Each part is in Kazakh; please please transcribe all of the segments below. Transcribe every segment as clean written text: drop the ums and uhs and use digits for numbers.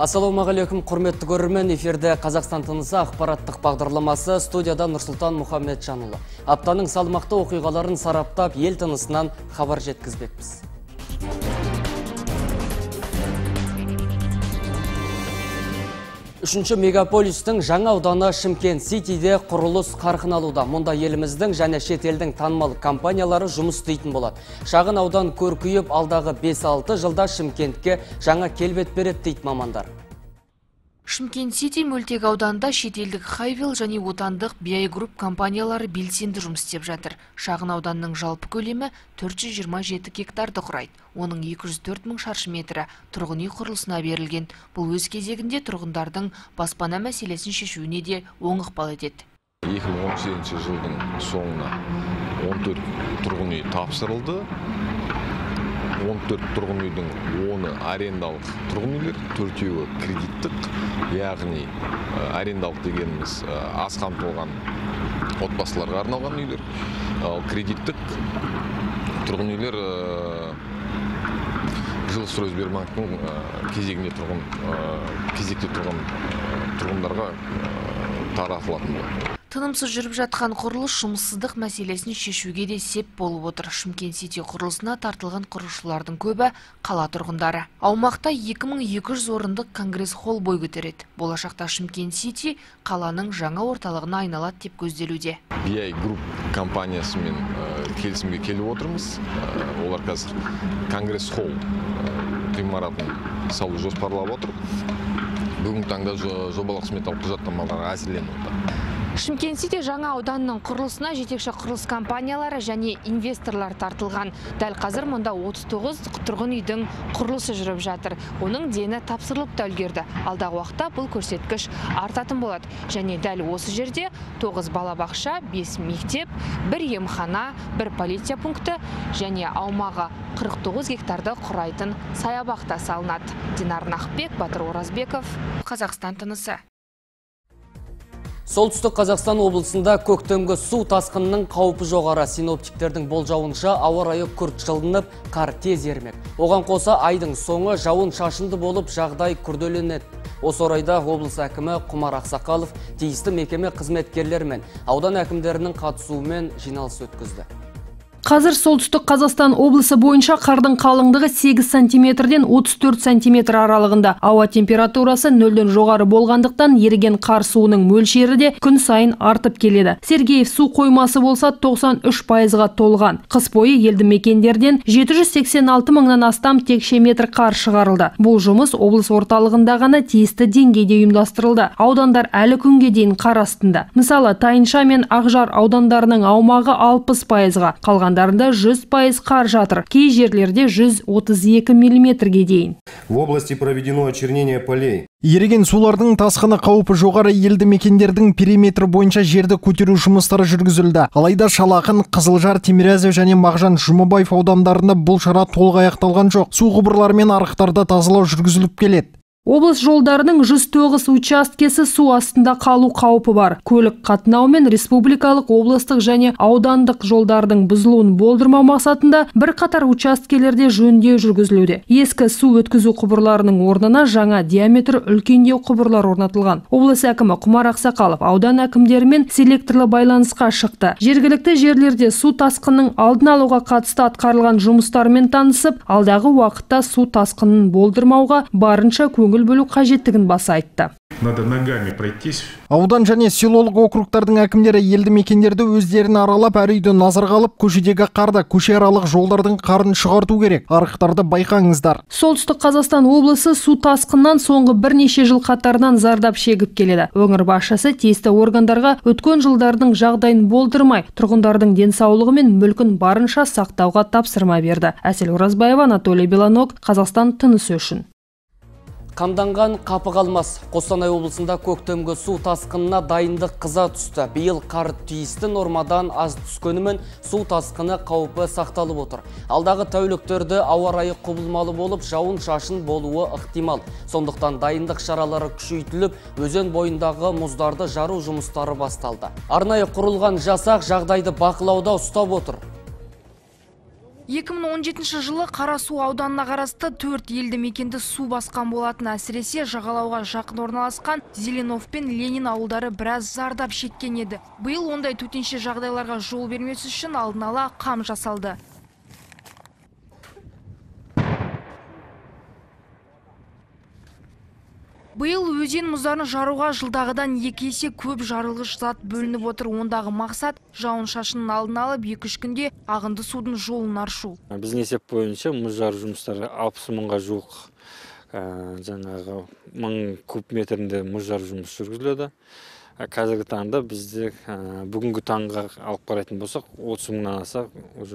Ассалаумағалейкум, құрметті көрермен, эфирде Қазақстан тынысы ақпараттық бағдарламасы, студияда Нұрсұлтан Мұхаммеджанұлы. Аптаның салмақты оқиғаларын сараптап, ел тынысынан хабар жеткізбекпіз. Үшінші мегаполистің жаңа ауданы Шымкент Ситиде құрылыс қарқын алуда. Мұнда еліміздің және шетелдің танымал компаниялары жұмыс істейтін болады. Шағын аудан көркейіп, алдағы 5-6 жылда Шымкентке жаңа келбет береді дейді мамандар. Шымкент Сити мөлтек ауданында шетелдік Хайвел және отандық BI Group компаниялары белсенді жұмыс істеп жатыр. Шағын ауданның жалпы көлемі 427 гектарды құрайды. Оның 204 мың шаршы метрі тұрғын үй құрылысына берілген. Бұл өз кезегінде тұрғындардың баспана мәселесін шешуіне де оң ықпал етеді. 2018 жылдың соңына 14 тұрғын үй тапсырылды. 14 тұрғын үйдің 10-ы арендалық тұрғын үйлер, 4-еуі кредиттік, яғни арендалық дегеніміз аз қамтылған отбасыларға арналған үйлер. Ал кредиттік тұрғын үйлер Жилстройсбербанктың кезекте тұрған тұрғындарға таратылатын болады. Тынымсыз жүріп жатқан құрылыс жұмыссыздық мәселесін шешуге де сеп болып отыр. Шымкент Сити құрылысына тартылған құрылысшылардың көбі қала тұрғындары. Аумақта 2200 орындық конгресс-холл бой көтереді. Болашақта Шымкент Сити қаланың жаңа орталығына айналады деп көзделуде. BI Group компаниясымен келісімге келіп отырмыз. Олар қазір конгресс-холл ғимаратын салу жоспарлап отыр. Бүгінгі таңда жобалық сметалық құжаттамалары әзірленуде. Шымкент Сити жаңа ауданның құрылысына жетекші құрылыс компаниялары және инвесторлар тартылған. Дәл қазір мұнда 39 тұрғын үйдің құрылысы жүріп жатыр. Оның дені тапсырылып та үлгерді. Алдағы уақытта бұл көрсеткіш артатын болады. Және дәл осы жерде 9 балабақша, 5 мектеп, 1 емхана, 1 полиция пункті және аумағы 49 гектарды құрайтын саябақта салынады. Динар Нақбек, Батыр Оразбеков, Қазақстан тынысы. Солтүстік Қазақстан облысында көктемгі су тасқынының қаупі жоғары. Синоптиктердің болжауынша ауа райы күрт жылынып, қар тез ермек. Оған қоса айдың соңы жауын шашынды болып, жағдай күрделенеді. Осы орайда облыс әкімі Құмар Ақсақалов тиісті мекеме қызметкерлерімен аудан әкімдерінің қатысуымен жиналыс өткізді. Қазір солтүстік Қазақстан облысы бойынша қардың қалыңдығы 8 сантиметрден 34 сантиметр аралығында. Ауа температурасы 0-ден жоғары болғандықтан еріген қар суының мөлшері де күн сайын артып келеді. Сергеев су қоймасы болса 93%-ға толған. Қыс бойы елді мекендерден 786 мыңнан астам текше метр қар шығарылды. Бұл жұмыс облыс орталығында ғана тиісті деңгейде ұйымдастырылды. Аудандар әлі күнге дейін қар астында. Мысалы, Тайынша мен Ақжар аудандарының аумағы 60%-ға, қалған 100% қар жатыр. Кей жерлерде 132 миллиметрге дейін. В области проведено очернение полей. Еріген сулардың тасқыны қаупі жоғары елді мекендердің периметрі бойынша жерді көтеру жұмыстары жүргізілді. Алайда Шалақын, Қызылжар, Тимирязев және Мағжан Жұмабаев аудандарында бұл шара толық аяқталған жоқ. Су құбырлары мен арықтарда тазалау жүргізіліп келеді. Облыс жолдарының 109 учаскесі су астында қалу қаупі бар. Көлік қатынау мен республикалық, облыстық және аудандық жолдардың бұзылуын болдырмау мақсатында бірқатар учаскелерде жөндеу жүргізілуде. Ескі су өткізу құбырларының орнына жаңа диаметрі үлкендеу құбырлар орнатылған. Облыс әкімі Құмар Ақсақалов аудан әкімдерімен селекторлы байланысқа шықты. Жергілікті жерлерде су тасқынының алдын алуға қатысты атқарылған жұмыстармен танысып, алдағы уақытта су тасқынын болдырмауға барынша көңіл бөлу қажеттігін баса айтты. Надо ногами пройтись. Аудан және селолық округтардың әкімдері елді мекендерді өздерін аралап, әр үйді назарға алып, көшедегі қарды, көше аралық жолдардың қарын шығарту керек. Арықтарды байқаңыздар. Солтүстік Қазақстан облысы су тасқыннан соңғы бірнеше жыл қатарынан зардап шегіп келеді. Өңір басшысы тиісті органдарға өткен жылдардың жағдайын болдырмай, тұрғындардың денсаулығы мен мүлкін барынша сақтауға тапсырма берді. Әсел Оразбаева, Анатолий Беланок, Қазақстан тынысы үшін. Қамданған қапы қалмас. Қостанай облысында көктемгі су тасқынына дайындық қыза түсті. Биыл қар тиісті нормадан аз түскенімен су тасқыны қаупі сақталып отыр. Алдағы тәуліктерде ауа райы құбылмалы болып, жауын шашын болуы ықтимал. Сондықтан дайындық шаралары күшейтіліп, өзен бойындағы мұздарды жару жұмыстары басталды. Арнайы құрылған жасақ жағдайды бақылауда ұстап отыр. 2017 жылы Қарасу ауданына қарасты 4 елді мекенді су басқан болатын. Әсіресе жағалауға жақын орналасқан Зеленов пен Ленин ауылдары біраз зардап шеккен еді. Биыл ондай төтенше жағдайларға жол бермес үшін алдын ала қам жасалды. Биыл өзен мұздарын жаруға жылдағыдан 2 есе көп жарылғыш зат бөлініп отыр. Ондағы мақсат жауын шашынның алдын алып 2-3 күнде ағынды судың жолын аршу. Біздің есеп бойынша мұз жару жұмыстары 60 мыңға жуық, жаңағы 1000 куб метрінде мұз жару жұмысы жүргізіледі. Қазіргі таңда бізде бүгінгі таңға алып қарайтын болсақ 30 мыңнан аса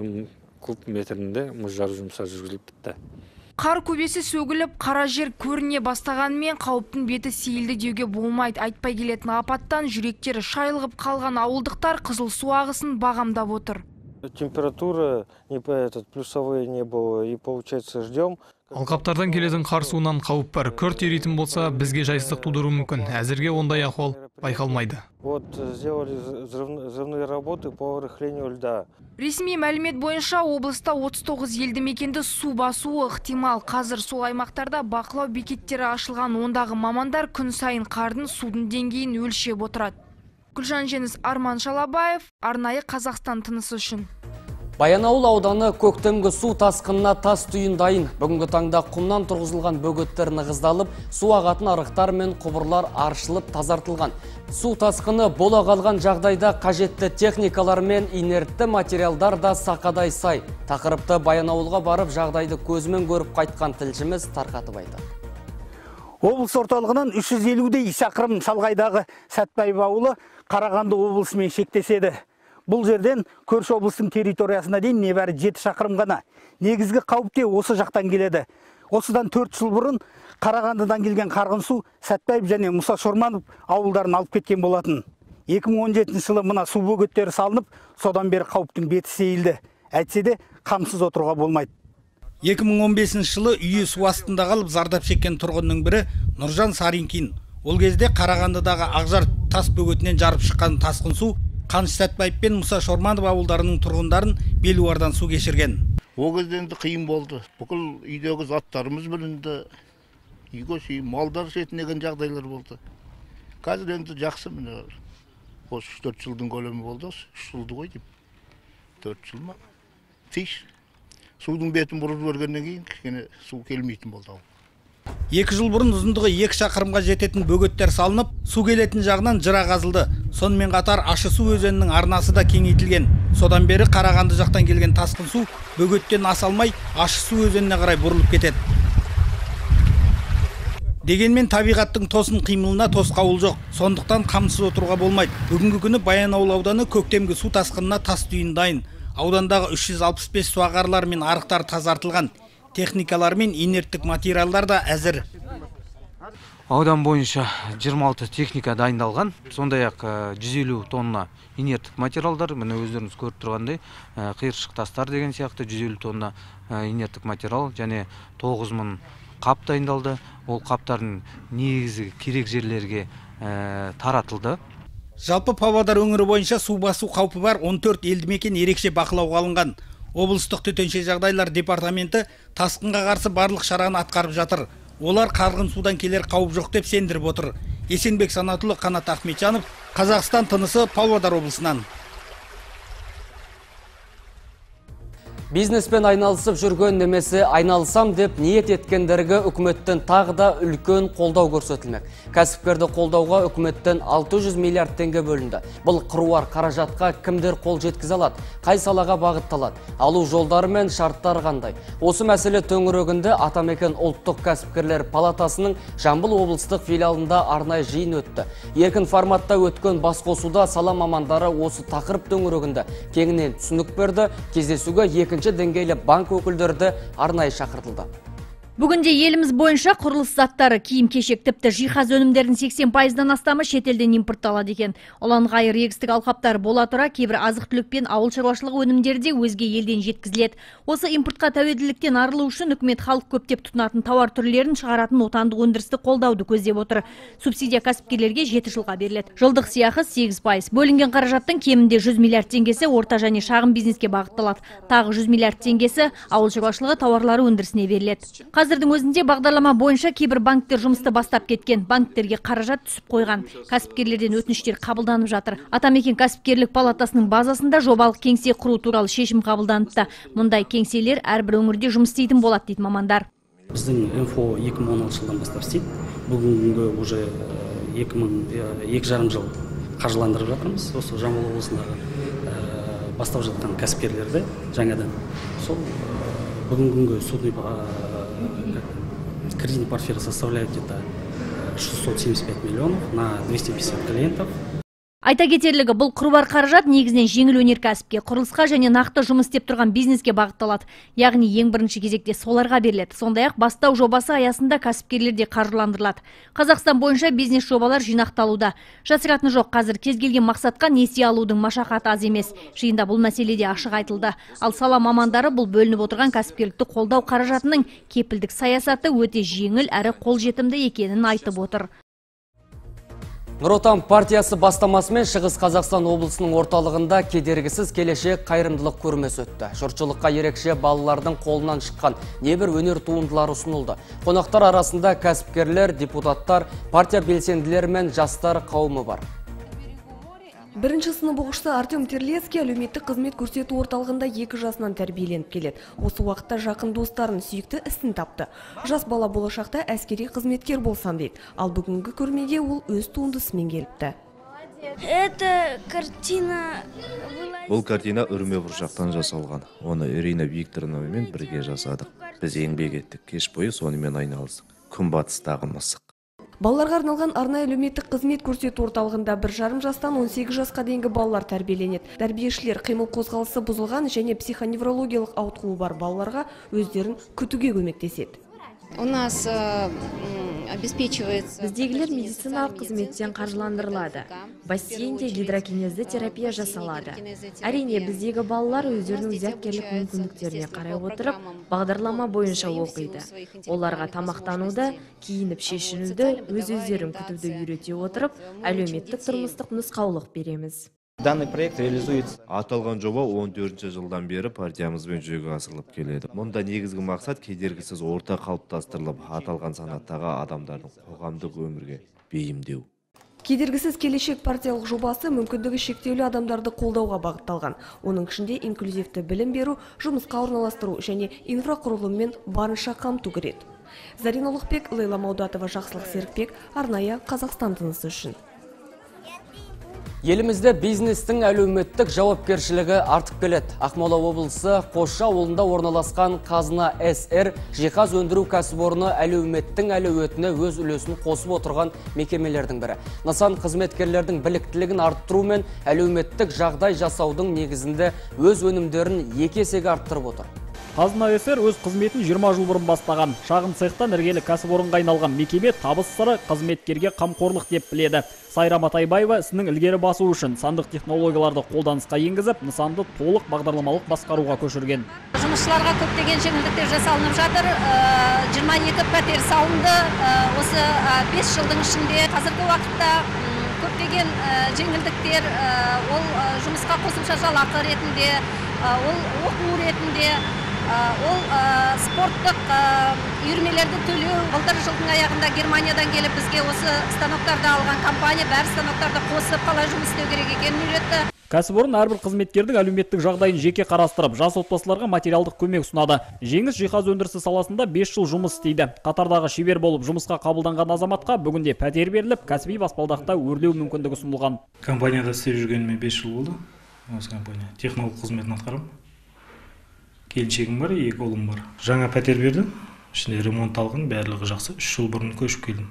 куб метрінде мұз жару жұмыстары жүргізіліп бітті. Қар көбесі сөгіліп, қара жер көріне бастағанымен қауіптің беті сейілді деуге болмайды. Айтпай келетін апаттан жүректері шайылғып қалған ауылдықтар қызыл су ағысын бағамдап отыр. Температура не по этот плюсовой не было, и получается ждем. Алқаптардан келетін қар суынан қауіп бар. Күрт еритін болса, бізге жайсыздық тудыруы мүмкін. Әзірге ондай ахуал байқалмайды. Вот сделали взрывные работы по рыхлению льда. Ресми мәлімет бойынша облыста 39 елді мекенді су басуы ықтимал. Қазір сол аймақтарда бақылау бекеттері ашылған. Ондағы мамандар күн сайын қардың судың деңгейін өлшеп отырады. Гүлжан Женис, Арман Шалабаев, арнайы Қазақстан тынысы үшін. Баянауыл ауданы көктемгі су тасқынына тас түйін дайын. Бүгінгі таңда құмнан тұрғызылған бөгеттер нығыздалып, су ағатын арықтар мен құбырлар аршылып тазартылған. Су тасқыны бола қалған жағдайда қажетті техникалар мен инертті материалдар да сақадай сай. Тақырыпты Баянауылға барып жағдайды көзімен көріп қайтқан тілшіміз тарқатып айтады. Облыс орталығынан 350-дей шақырым шалғайдағы Сәтбаев ауылы Қарағанды облысымен шектеседі. Бұл жерден көрші облыстың территориясына дейін небәрі 7 шақырым ғана. Негізгі қауіпте осы жақтан келеді. Осыдан 4 жыл бұрын Қарағандыдан келген қарғын су Сәтбаев және Мұса Шорманов ауылдарын алып кеткен болатын. 2017 жылы мына су бөгеттері салынып, содан бері қауіптің беті сейілді. Әйтсе де қамсыз отыруға болмайды. 2015 жылы үйі су астында қалып зардап шеккен тұрғынның бірі Нұржан Саринкин. Ол кезде Қарағандыдағы Ақжар тас бөгетінен жарып шыққан тасқын су Қаныш Сәтбаев пен Мұса Шорманов ауылдарының тұрғындарын Белуардан су кешірген. Ол кезде енді қиын болды. Бүкіл үйдегі заттарымыз білінді. Үйге шейін малдар жетінеген жағдайлар болды. Қазір енді жақсы міне. Осы 3-4 жылдың көлемі болды. 3 жылды ғой деп. 4 жыл ма? Тиіш. Судың бетін бұрып жібергеннен кейін кішкене су келмейтін болды. 2 жыл бұрын ұзындығы 2 шақырымға жететін бөгеттер салынып, су келетін жағынан жыра қазылды. Сонымен қатар Ащысу өзенінің арнасы да кеңейтілген. Содан бері Қарағанды жақтан келген тасқын су бөгеттен аса алмай Ащысу өзеніне қарай бұрылып кетеді. Дегенмен табиғаттың тосын қимылына тосқауыл жоқ. Сондықтан қамсыз отыруға болмайды. Бүгінгі күні Баянауыл ауданы көктемгі су тасқынына тас түйін дайын. Аудандағы 365 суағарлар мен арықтар тазартылған. Техникалар мен инерттік материалдар да әзір. Аудан бойынша 26 техника дайындалған. Сондай-ақ 150 тонна инерттік материалдар, міне өздеріңіз көріп тұрғандай, қиыршық тастар деген сияқты 150 тонна инерттік материал және 9000 қап дайындалды. Ол қаптардың негізі керек жерлерге таратылды. Жалпы Павлодар өңірі бойынша су басу қаупі бар 14 елді мекен ерекше бақылауға алынған. Облыстық төтенше жағдайлар департаменті тасқынға қарсы барлық шараны атқарып жатыр. Олар қарғын судан келер қауіп жоқ деп сендіріп отыр. Есенбек Санатұлы, Қанат Ахметжанов, Қазақстан тынысы, Павлодар облысынан. Бизнеспен айналысып жүрген немесе айналысам деп ниет еткендерге үкіметтен тағы да үлкен қолдау көрсетілмек. Кәсіпкерді қолдауға үкіметтен 600 миллиард теңге бөлінді. Бұл қыруар қаражатқа кімдер қол жеткізе алады? Қай салаға бағытталады? Алу жолдары мен шарттар қандай? Осы мәселе төңірегінде Атамекен ұлттық кәсіпкерлер палатасының Жамбыл облыстық филиалында арнайы жиын өтті. Еркін форматта өткен басқосуда сала мамандары осы тақырып төңірегінде кеңінен түсінік берді. Кездесуге деңгейлі банк өкілдері арнайы шақыртылды. Бүгінде еліміз бойынша құрылыс заттары, киім-кешек, тіпті жиһаз өнімдерінің 80%-дан астамы шетелден импортталады екен. Ұлан-ғайыр егістік алқаптары бола тұра, кейбір азық-түлік пен ауыл шаруашылығы өнімдері де өзге елден жеткізіледі. Осы импортқа тәуелділіктен арылу үшін үкімет халық көптеп тұтынатын тауар түрлерін шығаратын отандық өндірісті қолдауды көздеп отыр. Субсидия кәсіпкерлерге 7 жылға беріледі. Жылдық сыйақы 8%. Бөлінген қаражаттың кемінде 100 миллиард теңгесі орта және шағын бизнеске бағытталады. Тағы 100 миллиард теңгесі ауыл шаруашылығы тауарлары өндірісіне беріледі. Қазірдің өзінде бағдарлама бойынша кейбір банктер жұмысты бастап кеткен. Банктерге қаражат түсіп қойған. Кәсіпкерлерден өтініштер қабылданып жатыр. Атамекен кәсіпкерлік палатасының базасында жобалық кеңсе құру туралы шешім қабылданыпты. Мұндай кеңселер әрбір өңірде жұмыс істейтін болады дейді мамандар. Біздің инфо 2016 жылдан бастап істейді. Бүгінгі уже 2,5 жыл қаржыландырып жатырмыз. Осы Жамбыл облысындағы бастап жатқан кәсіпкерлерді жаңадан. Сол бүгінгі судный кредитный портфель составляет где-то 675 миллионов на 250 клиентов. Айта кетерлігі, бұл қыруар қаражат негізінен жеңіл өнеркәсіпке, құрылысқа және нақты жұмыс істеп тұрған бизнеске бағытталады. Яғни ең бірінші кезекте соларға беріледі. Сондай-ақ бастау жобасы аясында кәсіпкерлер де қаржыландырылады. Қазақстан бойынша бизнес жобалар жинақталуда. Жасыратыны жоқ, қазір кез келген мақсатқа несие алудың машақаты аз емес. Жиында бұл мәселеде ашық айтылды. Ал сала мамандары бұл бөлініп отырған кәсіпкерлікті қолдау қаражатының кепілдік саясаты өте жеңіл әрі қолжетімді екенін айтып отыр. Нұр Отан партиясы бастамасымен Шығыс Қазақстан облысының орталығында кедергісіз келешек қайырымдылық көрмесі өтті. Жұртшылыққа ерекше балалардың қолынан шыққан небір өнер туындылары ұсынылды. Қонақтар арасында кәсіпкерлер, депутаттар, партия белсенділері мен жастар қауымы бар. Бірінші сынып оқушысы Артем Терлецкий әлеуметтік қызмет көрсету орталығында 2 жасынан тәрбиеленіп келеді. Осы уақытта жақын достарын сүйікті ісін тапты. Жас бала болашақта әскери қызметкер болсам дейді. Ал бүгінгі көрмеге ол өз туындысымен келіпті. Бұл картина үрме бұршақтан жасалған. Оны Ирина Викторовнамен бірге жасадық. Біз еңбек еттік, кеш бойы сонымен айналыстық. Күнбатыстағы мысық. Балаларға арналған арнайы әлеуметтік қызмет көрсету орталығында 1,5 жастан 18 жасқа дейінгі балалар тәрбиеленеді. Тәрбиешілер қимыл қозғалысы бұзылған және психоневрологиялық ауытқуы бар балаларға өздерін күтуге көмектеседі. У нас обеспечивается... Біздегілер медициналық қызметтен қаржыландырылады. Бассейнде гидрокинезді терапия жасалады. Әрине, біздегі балалар өздерінің зияткерлік мүмкіндіктеріне қарай отырып, бағдарлама бойынша оқиды. Оларға тамақтануды, киініп шешінуді, өздерін күтуді үйрете отырып, әлеуметтік тұрмыстық нұсқаулық береміз. Данный проект реализуется. Аталған жоба 14 жылдан бері партиямызбен жүзеге асырылып келеді. Мұнда негізгі мақсат кедергісіз орта қалыптастырылып, аталған санаттағы адамдардың қоғамдық өмірге бейімдеу. Кедергісіз келешек партиялық жобасы мүмкіндігі шектеулі адамдарды қолдауға бағытталған. Оның ішінде инклюзивті білім беру, жұмысқа орналастыру және инфрақұрылыммен барынша қамту кіреді. Зарина Ұлықбек, Лейла Маудатова, Жақсылық Серікбек, арнайы Қазақстан тынысы үшін. Елімізде бизнестің әлеуметтік жауапкершілігі артып келеді. Ақмола облысы Қосшы ауылында орналасқан Қазына СР жиһаз өндіру кәсіпорны әлеуметтің әлеуетіне өз үлесін қосып отырған мекемелердің бірі. Нысан қызметкерлердің біліктілігін арттыру мен әлеуметтік жағдай жасаудың негізінде өз өнімдерін 2 есеге арттырып отыр. Қазына СР өз қызметін 20 жыл бұрын бастаған. Шағын цехтан іргелі кәсіпорынға айналған мекеме табыс сыры қызметкерге қамқорлық деп біледі. Сайра Матайбаева ісінің ілгері басу үшін сандық технологияларды қолданысқа енгізіп, нысанды толық бағдарламалық басқаруға көшірген. Жұмысшыларға көптеген жеңілдіктер жасалынып жатыр. 22 пәтер салынды. Осы 5 жылдың ішінде қазіргі уақытта көптеген жеңілдіктер, ол жұмысқа қосымша жалақы ретінде, ол оқу ретінде, ол спорттық үйірмелерді төлеу. Былтыр жылдың аяғында Германиядан келіп бізге осы станоктарды алған компания бәрі станоктарды қосып қалай жұмыс істеу керек екенін үйретті. Кәсіпорын әрбір қызметкердің әлеуметтік жағдайын жеке қарастырып, жас отбасыларға материалдық көмек ұсынады. Жеңіс жиһаз өндірісі саласында 5 жыл жұмыс істейді. Қатардағы шебер болып жұмысқа қабылданған азаматқа бүгінде пәтер беріліп, кәсіби баспалдақта өрлеу мүмкіндігі ұсынылған. Компанияда істеп жүргеніме 5 жыл болды. Осы компания технолог қызметін атқарамын. Келіншегім бар, 2 ұлым бар. Жаңа пәтер бердім. Ішінде ремонт алған, барлығы жақсы. 3 жыл бұрын көшіп келдім.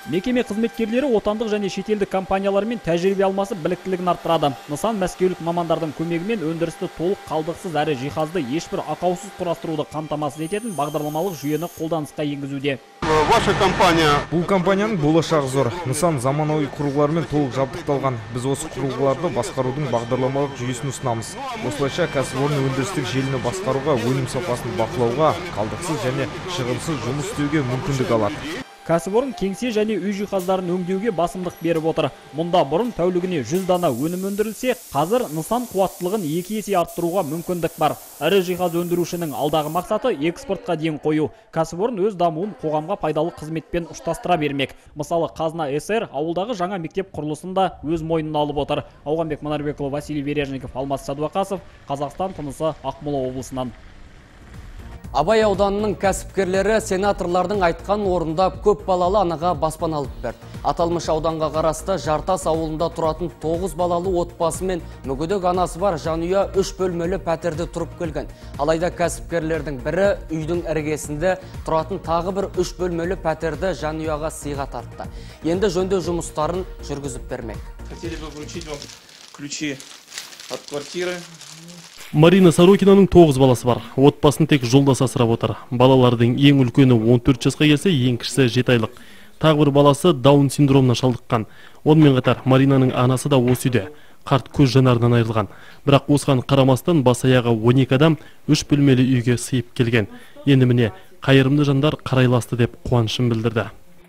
Мекеме қызметкерлері отандық және шетелдік компаниялармен тәжірибе алмасып біліктілігін арттырады. Нысан мәскеулік мамандардың көмегімен өндірісті толық қалдықсыз әрі жиһазды ешбір ақаусыз құрастыруды қамтамасыз ететін бағдарламалық жүйені қолданысқа енгізуде. Бұл компанияның болашағы зор. Нысан заманауи құрылғылармен толық жабдықталған. Біз осы құрылғыларды басқарудың бағдарламалық жүйесін ұсынамыз. Осылайша кәсіпорын өндірістік желіні басқаруға, өнім сапасын бақылауға, қалдықсыз және шығынсыз жұмыс істеуге мүмкіндік алады. Кәсіпорын кеңсе және үй жиһаздарын өңдеуге басымдық беріп отыр. Мұнда бұрын тәулігіне 100 дана өнім өндірілсе, қазір нысан қуаттылығын 2 есе арттыруға мүмкіндік бар. Ірі жиһаз өндірушінің алдағы мақсаты экспортқа ден қою. Кәсіпорын өз дамуын қоғамға пайдалы қызметпен ұштастыра бермек. Мысалы, Қазына СР ауылдағы жаңа мектеп құрылысында өз мойнына алып отыр. Ауғанбек Манарбекұлы, Василий Бережников, Алмас Садуақасов, Қазақстан тынысы, Ақмола облысынан. Абай ауданының кәсіпкерлері сенаторлардың айтқан орында көп балалы анаға баспана алып берді. Аталмыш ауданға қарасты Жартас ауылында тұратын 9 балалы отбасы мен мүгедек анасы бар жанұя 3 бөлмелі пәтерде тұрып келген. Алайда кәсіпкерлердің бірі үйдің іргесінде тұратын тағы бір 3 бөлмелі пәтерді жанұяға сыйға тартты. Енді жөндеу жұмыстарын жүргізіп бермек. Хотели бы вручить вам ключи от квартиры. Марина Сорокинаның 9 баласы бар. Отбасын тек жолдас асырап отыр. Балалардың ең үлкені 14 жасқа келсе, ең кішісі 7 айлық. Тағы бір баласы Даун синдромына шалдыққан. Онымен қатар Маринаның анасы да осы үйде. Қарт көз жанарынан айырылған. Бірақ осыған қарамастан бас аяғы 12 адам 3 бөлмелі үйге сыйып келген. Енді міне қайырымды жандар қарайласты деп қуанышын білдірді.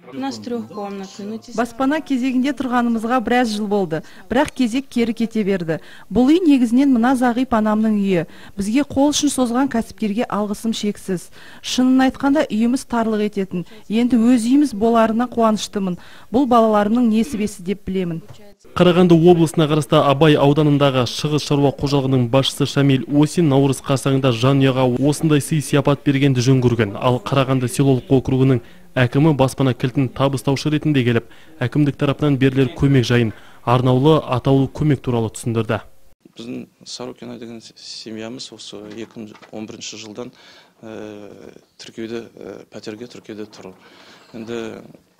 Баспана кезегінде тұрғанымызға біраз жыл болды, бірақ кезек кері кете берді. Бұл үй негізінен мына Зағип анамның үйі. Бізге қол ұшын созған кәсіпкерге алғысым шексіз. Шынын айтқанда үйіміз тарлық ететін. Енді өз үйіміз боларына қуаныштымын. Бұл балаларымның несібесі деп білемін. Қарағанды облысына қарасты Абай ауданындағы Шығыс шаруа қожалығының басшысы Шамил Осин наурыз қарсаңында жанұяға осындай сый сияпат бергенді жөн көрген. Ал Қарағанды селолық округінің әкімі баспана кілтін табыстаушы ретінде келіп, әкімдік тарапынан берілер көмек жайын арнаулы атаулы көмек туралы түсіндірді. Біздің Сорокина деген семьямыз осы 2011 жылдан пәтерге тіркеуде тұр. Енді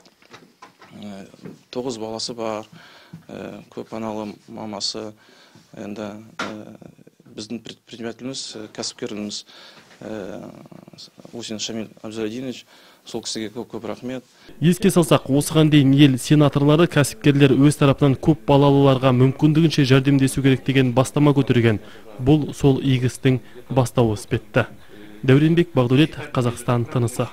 9 баласы бар, көп аналы мамасы. Енді біздің предпринимателіміз, кәсіпкеріміз Усин Шамил Абзарадинович, сол кісіге көп рахмет. Еске салсақ, осыған дейін ел сенаторлары кәсіпкерлер өз тарапынан көп балалыларға мүмкіндігінше жәрдемдесу керек деген бастама көтерген. Бұл сол игі істің бастауы іспетті. Дәуренбек Бағдәулет, Қазақстан тынысы.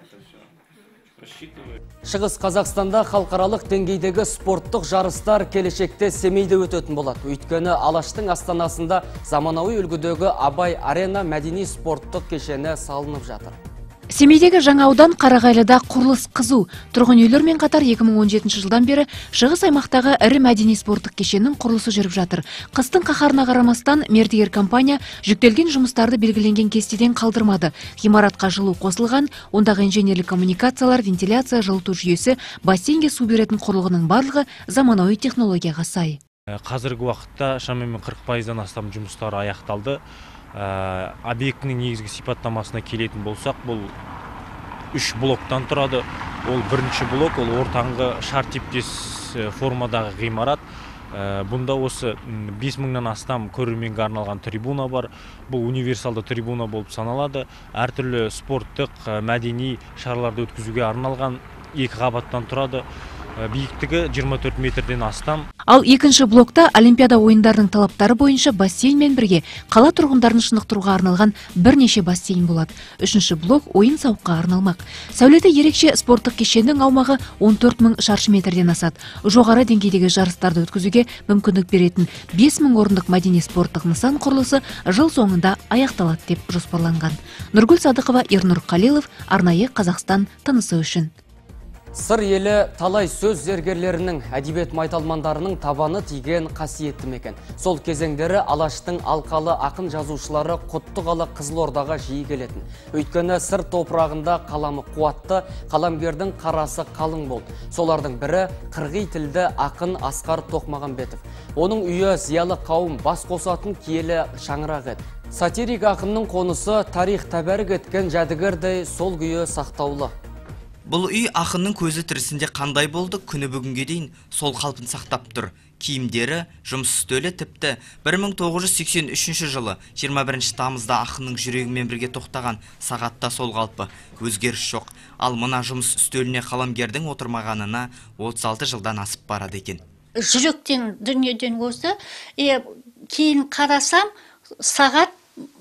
Шығыс Қазақстанда халықаралық деңгейдегі спорттық жарыстар келешекте Семейде өтетін болады. Өйткені Алаштың астанасында заманауи үлгідегі Абай арена мәдени спорттық кешені салынып жатыр. Семейдегі жаңа аудан Қарағайлыда құрылыс қызу. Тұрғын үйлермен қатар 2017 жылдан бері шығыс аймақтағы ірі мәдени спорттық кешеннің құрылысы жүріп жатыр. Қыстың қаһарына қарамастан мердігер компания жүктелген жұмыстарды белгіленген кестеден қалдырмады. Ғимаратқа жылу қосылған, ондағы инженерлік коммуникациялар, вентиляция, жылыту жүйесі, бассейнге су беретін құрылғының барлығы заманауи технологияға сай. Қазіргі уақытта шамамен 40%-дан астам жұмыстар аяқталды. Объектінің негізгі сипаттамасына келетін болсақ, бұл 3 блоктан тұрады. Ол бірінші блок, ол ортаңғы шар типтес формадағы ғимарат. Бұнда осы 5000-нан астам көрерменге арналған трибуна бар. Бұл универсалды трибуна болып саналады. Әртүрлі спорттық, мәдени шараларды өткізуге арналған 2 қабаттан тұрады. Биіктігі 24 метрден астам. Ал екінші блокта Олимпиада ойындарының талаптары бойынша бассейнмен бірге қала тұрғындарын шынықтыруға арналған бірнеше бассейн болады. Үшінші блок ойын сауыққа арналмақ. Сәулеті ерекше спорттық кешеннің аумағы 14 000 шаршы метрден асады. Жоғары деңгейдегі жарыстарды өткізуге мүмкіндік беретін 5000 орындық мәдени спорттық нысан құрылысы жыл соңында аяқталады деп жоспарланған. Нұргүл Садықова, Ернұр Қалилов, арнайы Қазақстан тынысы үшін. Сыр елі талай сөз зергерлерінің, әдебиет майталмандарының табаны тиген қасиетті мекен. Сол кезеңдері Алаштың алқалы ақын жазушылары Құттықалы Қызылордаға жиі келетін. Өйткені сыр топырағында қаламы қуатты, қаламгердің қарасы қалың болды. Солардың бірі қырғи тілді ақын Асқар Тоқмағамбетов. Оның үйі зиялы қауым бас қосатын киелі шаңырақ еді. Сатирик ақынның қонысы тарих тәбәрік еткен жәдігердей сол күйі сақтаулы. Бұл үй ақынның көзі тірісінде қандай болды, күні бүгінге дейін сол қалпын сақтап тұр. Киімдері, жұмыс үстелі тіпті 1983 жылы 21 тамызда ақынның жүрегімен бірге тоқтаған сағатта сол қалпы, өзгеріс жоқ. Ал мына жұмыс үстеліне қаламгердің отырмағанына 36 жылдан асып барады екен. Жүректен дүниеден көзді, кейін қарасам, сағат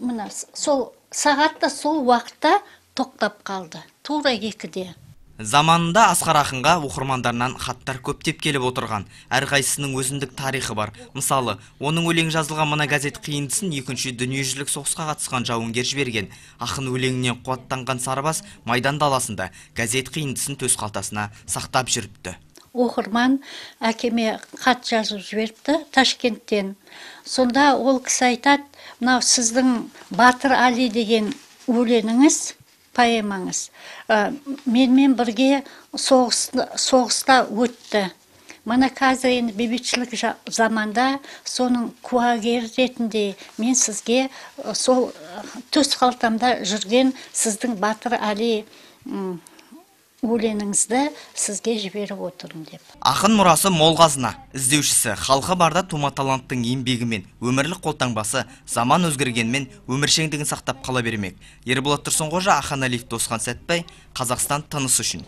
сол уақытта тоқтап қалды. Тура 2-де. Заманында Асқар ақынға оқырмандарынан хаттар көптеп келіп отырған. Әрқайсысының өзіндік тарихы бар. Мысалы, оның өлең жазылған мына газет қиындысын 2-ші дүниежүзілік соғысқа қатысқан жауынгер жіберген. Ақын өлеңінен қуаттанған сарбаз майдан даласында газет қиындысын төс қалтасына сақтап жүріпті. Оқырман әкеме хат жазып жіберіпті Ташкенттен. Сонда ол кісі айтады, мынау сіздің Батыр Али деген өлеңіңіз, поэмаңыз менімен бірге соғыста өтті. Мына қазір енді бейбітшілік заманда соның куәгері ретінде мен сізге сол төс қалтамда жүрген сіздің Батыр Али өлеңіңізді сізге жіберіп отырмын деп. Ақын мұрасы мол қазына, іздеушісі, халқы барда тума таланттың еңбегімен, өмірлік қолтаңбасы заман өзгергенмен өміршеңдігін сақтап қала бермек. Ерболат Тұрсынғожа, Ахан Алиев, Досхан Сәтбай, Қазақстан тынысы үшін.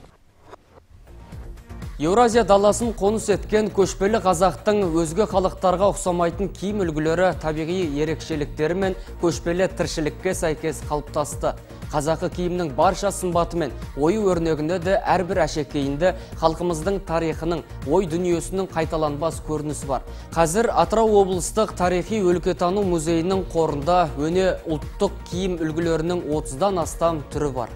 Еуразия даласын қоныс еткен көшпелі қазақтың өзге халықтарға ұқсамайтын киім үлгілері табиғи ерекшеліктері мен көшпелі тіршілікке сәйкес қалыптасты. Қазақы киімнің барша сымбатымен ою өрнегінде де әрбір әшекейінде халқымыздың тарихының, ой дүниесінің қайталанбас көрінісі бар. Қазір Атырау облыстық тарихи өлкетану музейінің қорында өне ұлттық киім үлгілерінің 30-дан астам түрі бар.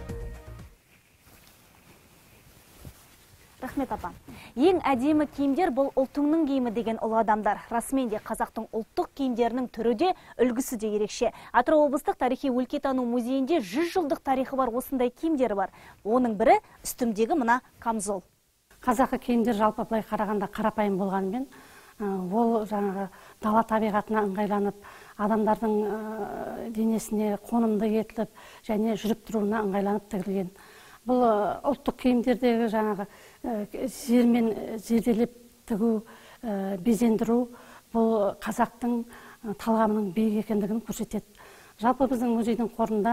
Рахмет апа. Ең әдемі киімдер бұл ұлтыңның киімі деген ұлы адамдар. Расымен де қазақтың ұлттық киімдерінің түрі де, үлгісі де ерекше. Атырау облыстық тарихи өлкетану музейінде 100 жылдық тарихы бар осындай киімдері бар. Оның бірі үстімдегі мына камзол. Қазақы киімдер жалпы былай қарағанда қарапайым болғанымен, ол жаңағы дала табиғатына ыңғайланып, адамдардың денесіне қонымды етіліп, және жүріп тұруына ыңғайланып тігілген. Бұл ұлттық киімдердегі жаңағы жермен зерделеп тігу, безендіру, бұл қазақтың талғамының биік екендігін көрсетеді. Жалпы біздің музейдің қорында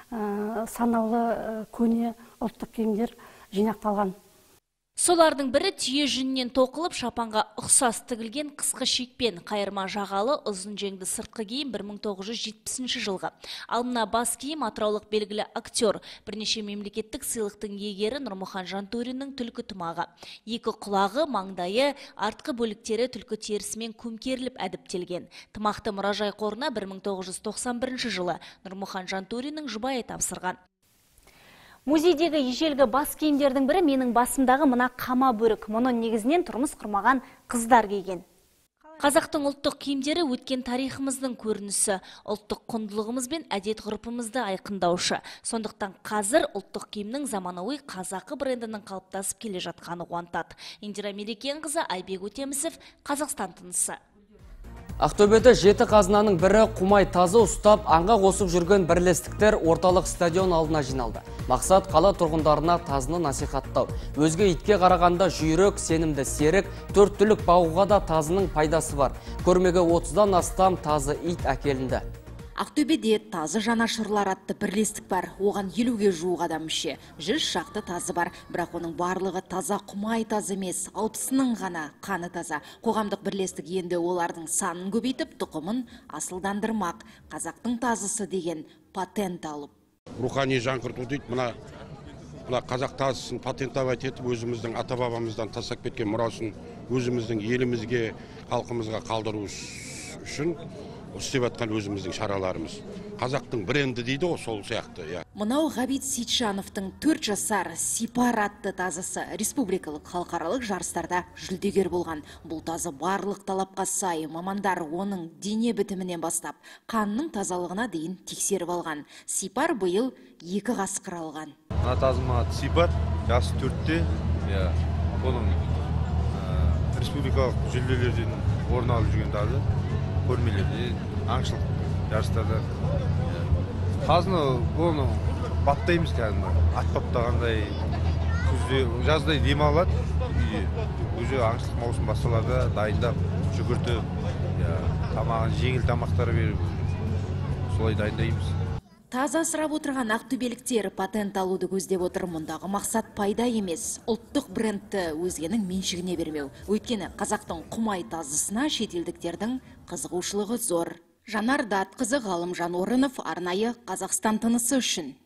санаулы көне ұлттық киімдер жинақталған. Солардың бірі түйе жүнінен тоқылып, шапанға ұқсас тігілген қысқы шекпен, қайырма жағалы ұзын жеңді сыртқы киім 1970 жылғы. Ал мына бас киім атыраулық белгілі актер, бірнеше мемлекеттік сыйлықтың иегері Нұрмұхан Жантөриннің түлкі тымағы. Екі құлағы, маңдайы, артқы бөліктері түлкі терісімен көмкеріліп әдіптелген. Тымақты мұражай қорына 1991 жылы Нұрмұхан Жантөриннің жұбайы тапсырған. Музейдегі ежелгі бас киімдердің бірі менің басымдағы мына қама бөрік. Мұны негізінен тұрмыс құрмаған қыздар киген. Қазақтың ұлттық киімдері өткен тарихымыздың көрінісі, ұлттық құндылығымыз бен әдет ғұрпымызды айқындаушы. Сондықтан қазір ұлттық киімнің заманауи қазақы брендінің қалыптасып келе жатқаны қуантады. Индира Мерекенқызы, Айбек Өтемісов, Қазақстан тынысы. Ақтөбеде 7 қазынаның бірі құмай тазы ұстап, аңға қосып жүрген бірлестіктер орталық стадион алдына жиналды. Мақсат қала тұрғындарына тазыны насихаттау. Өзге итке қарағанда жүйрік, сенімді серік, 4 түлік бағуға да тазының пайдасы бар. Көрмеге 30-дан астам тазы ит әкелінді. Ақтөбеде тазы жанашырлар атты бірлестік бар. Оған 50-ге жуық адам мүше. 100 шақты тазы бар. Бірақ оның барлығы таза құмай тазы емес, 60-ның ғана қаны таза. Қоғамдық бірлестік енді олардың санын көбейтіп, тұқымын асылдандырмақ. Қазақтың тазысы деген патент алып. Рухани жаңғырту дейді, мына қазақ тазысын патентовать етіп, өзіміздің ата-бабамыздан тастап кеткен мұрасын өзіміздің елімізге, халқымызға қалдыру үшін істеп жатқан өзіміздің шараларымыз. Қазақтың бренді дейді ғой, сол сияқты. Мынау Ғабит Сейтжановтың 4 жасар Сипар атты тазысы республикалық халықаралық жарыстарда жүлдегер болған. Бұл тазы барлық талапқа сай, мамандар оның дене бітімінен бастап, қанның тазалығына дейін тексеріп алған. Сипар биыл 2 қасқыр алған. Мына тазыма Сипар, жасы 4-те, оның республикалық жүлделерден орын алып жүрген тазы. Көрмелерде, аңшылық жарыстарда. Тазыны оны баптаймыз кәдімгі, ат баптағандай, жазда демалады, өзі аңшылық маусым басталарда дайындап, жүгіртіп, тамағын жеңіл тамақтар беріп, солай дайындаймыз. Таза асырап отырған ақтөбеліктер патент алуды көздеп отыр. Мұндағы мақсат пайда емес, ұлттық брендті өзгенің меншігіне бермеу. Өйткені қазақтың құмай тазысына шетелдіктердің қызығушылығы зор. Жанар Датқызы, Ғалымжан Орынов, арнайы Қазақстан тынысы үшін.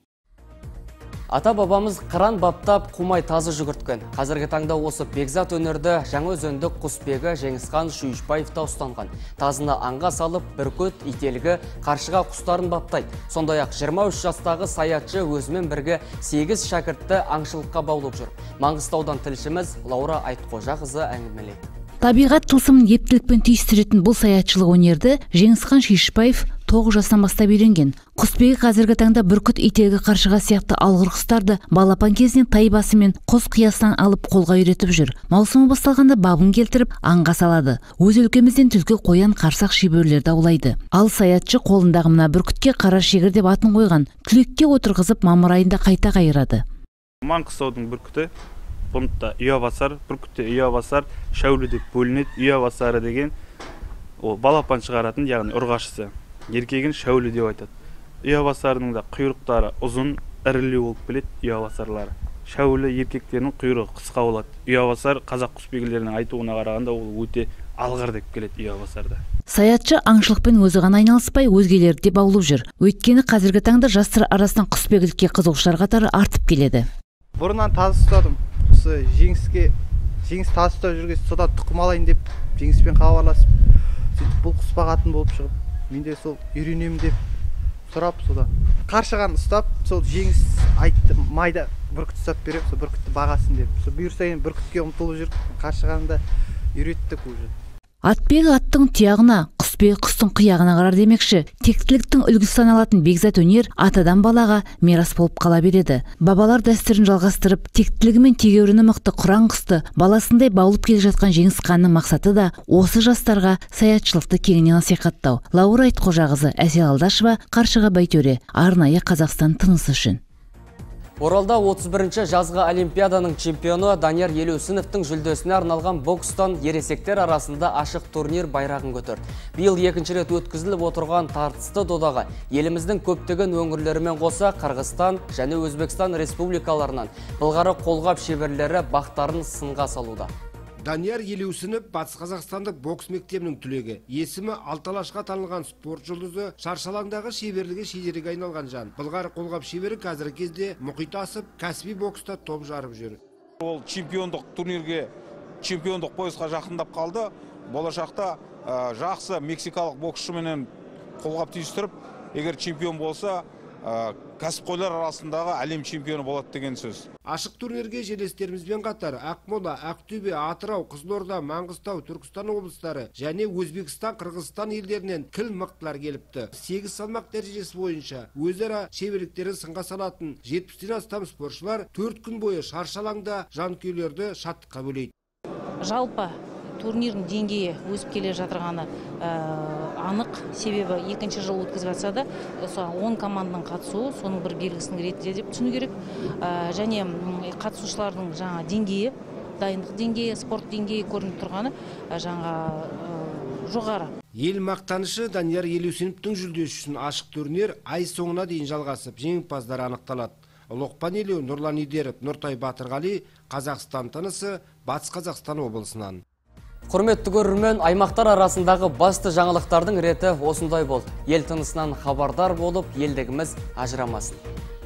Ата-бабамыз қыран баптап, құмай тазы жүгірткен. Қазіргі таңда осы бекзат өнерді Жаңаөзендік құсбегі Жеңісхан Шүйішбаевта ұстанған. Тазыны аңға салып, бүркіт, ителгі, қаршыға құстарын баптайды. Сондай-ақ 23 жастағы саятшы өзімен бірге 8 шәкіртті аңшылыққа баулып жүр. Маңғыстаудан тілшіміз Лаура Айтқожақызы әңгімелейді. Табиғат тылсымын ептілікпен түйістіретін бұл саятшылық өнерді Жеңісхан Шүйішбаев 9 жастан бастап үйренген. Құсбегі қазіргі таңда бүркіт, ителгі, қаршыға сияқты алғыр құстарды балапан кезінен тай басы мен құс қиясынан алып қолға үйретіп жүр. Маусымы басталғанда бабын келтіріп аңға салады. Өз өлкемізден түлкі, қоян, қарсақ, шеберлерді аулайды. Ал саятшы қолындағы мына бүркітке қара шегір деп атын қойған. Түлекке отырғызып мамыр айында қайта қайырады. Маңғыстаудың бүркіті бұнытта ұябасар, бүркітте ұябасар, шәулі деп бөлінеді. Ұябасары деген ол балапан шығаратын, яғни ұрғашысы. Еркегін шәулі деп айтады. Ұябасарының да құйрықтары ұзын, ірілеу болып келеді ұябасарлары. Шәулі еркектерінің құйрығы қысқа болады. Ұябасар қазақ құсбегілерінің айтуына қарағанда ол өте алғыр деп келеді ұябасарда. Саятшы аңшылықпен өзі ғана айналыспай, өзгелерді де баулып жүр. Өйткені қазіргі таңда жастар арасынан құсбегілікке қызығушылар қатары артып келеді. Бұрыннан тазы ұстадым. Осы жеңіс тазы ұстап жүрген содан тұқым алайын деп жеңіспен хабарласып, сөйтіп бұл құс бағатын болып шығып, мен де сол үйренемін деп сұрап, содан қаршығаны ұстап, сол жеңіс айтты, майда бүркіт ұстап берем, сол бүркітті бағасын деп. Сол бұйырса енді бүркітке ұмтылып жүр, қаршығаны да үйреттік уже. Атбегі аттың тұяғына, құсбегі құстың қияғына қарар демекші. Тектіліктің үлгісі саналатын бекзат өнер атадан балаға мирас болып қала береді. Бабалар дәстүрін жалғастырып, тектілігі мен тегеуріні мықты құран құсты баласындай баулып келе жатқан Жеңісханның мақсаты да осы жастарға саятшылықты кеңінен насихаттау. Лаура Айтқожақызы, Әсел Алдашева, Қаршыға Байтөре, арнайы Қазақстан тынысы үшін. Оралда 31-ші жазғы Олимпиаданың чемпионы Данияр Елеусіновтің жүлдесіне арналған бокстан ересектер арасында ашық турнир байрағын көтерді. Биыл екінші рет өткізіліп отырған тартысты додаға еліміздің көптеген өңірлерімен қоса Қырғызстан және Өзбекстан республикаларынан былғары қолғап шеберлері бақтарын сынға салуда. Данияр Елеусінов Батыс Қазақстандық бокс мектебінің түлегі. Есімі алталашқа танылған спорт жұлдызы шаршалаңдағы шеберлігі шежіреге айналған жан. Былғары қолғап шебері қазіргі кезде мұхит асып, кәсіби бокста топ жарып жүр. Ол чемпиондық турнирге, чемпиондық поясқа жақындап қалды. Болашақта жақсы мексикалық боксшыменен қолғап түйістіріп, егер чемпион болса, кәсіпқойлар арасындағы әлем чемпионы болады деген сөз. Ашық турнирге жерлестерімізбен қатар Ақмола, Ақтөбе, Атырау, Қызылорда, Маңғыстау, Түркістан облыстары және Өзбекстан, Қырғызстан елдерінен кіл мықтылар келіпті. 8 салмақ дәрежесі бойынша өзара шеберліктерін сынға салатын 70-тен астам спортшылар 4 күн бойы шаршалаңда жанкүйерлерді шаттыққа бөлейді. Жалпы турнирдің деңгейі өсіп келе жатырғаны анық, себебі екінші жыл өткізіп жатса да 10 команданың қатысуы соның бір белгісінің ретінде деп түсіну керек. Және қатысушылардың жаңа деңгейі, дайындық деңгейі, спорт деңгейі көрініп тұрғаны жаңа жоғары. Ел мақтанышы Данияр Елеусіновтің жүлдесі үшін ашық турнир ай соңына дейін жалғасып, жеңімпаздар анықталады. Лоқпан Елеу, Нұрлан Идеров, Нұртай Батырғали, Қазақстан тынысы, Батыс Қазақстан облысынан. Құрметті көрермен, аймақтар арасындағы басты жаңалықтардың реті осындай болды. Ел тынысынан хабардар болып, елдігіміз ажырамасын.